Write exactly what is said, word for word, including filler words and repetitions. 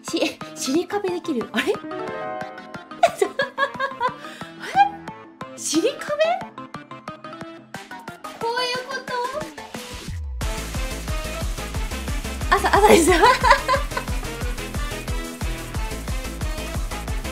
し、尻壁できる。あれえ尻壁、こういうこと。朝、朝ですよ